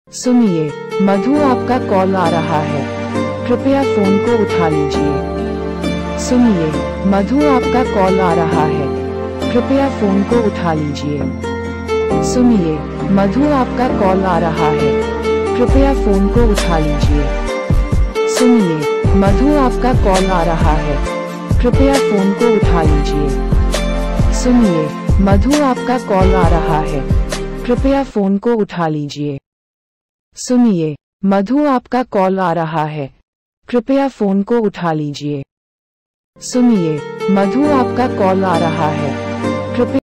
सुनिए, मधु आपका कॉल आ रहा है, कृपया फोन को उठा लीजिए। सुनिए, मधु आपका कॉल आ रहा है, कृपया फोन को उठा लीजिए। सुनिए, मधु आपका कॉल आ रहा है, कृपया फोन को उठा लीजिए। सुनिए, मधु आपका कॉल आ रहा है, कृपया फोन को उठा लीजिए। सुनिए, मधु आपका कॉल आ रहा है, कृपया फोन को उठा लीजिए। सुनिए, मधु आपका कॉल आ रहा है, कृपया फोन को उठा लीजिए। सुनिए, मधु आपका कॉल आ रहा है, कृपया